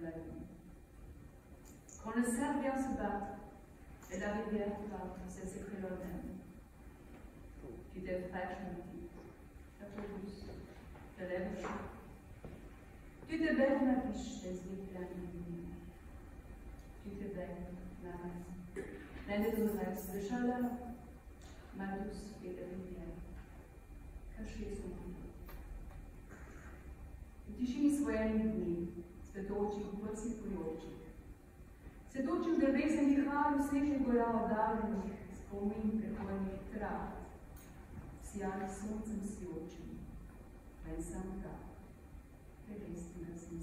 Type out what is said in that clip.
lune. Quand le cerf vient se battre et la rivière part, c'est ce que l'on aime. Tu t'es fragmenté, ta peau douce, tes lèvres chaudes. Tu te baignes la biche des yeux pleins de lumière. Tu te baignes la raison, pleine de rêves de chaleur, ma douce et de rivière, cachée sous mon dos. V tišini svojenih dni, cvetočih vrstnih pojočih, sedočih v drevesenih halju snežnih gora oddaljenih spomin prehojenih trav, sijali soncem sijočim, ven sam ta, prelesti nas in